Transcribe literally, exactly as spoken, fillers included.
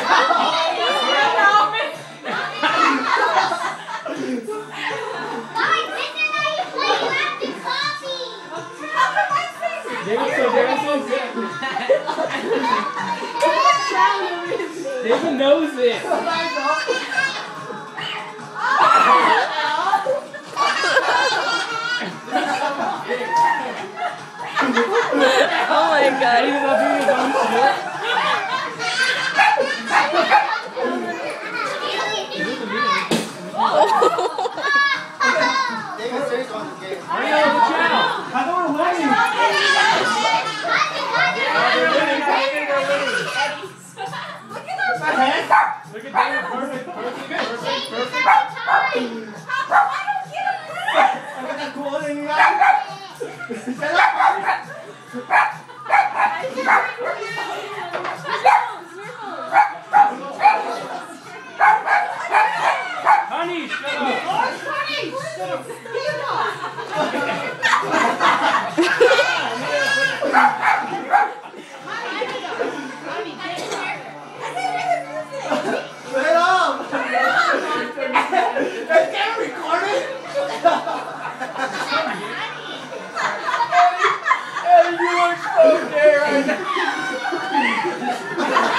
David knows it. Oh my god. Look at David, perfect, perfect, perfect, perfect. I don't get it. Look at that cool one in your eye. Honey, shut up. Honey, shut up. Hey, you look so gay right now.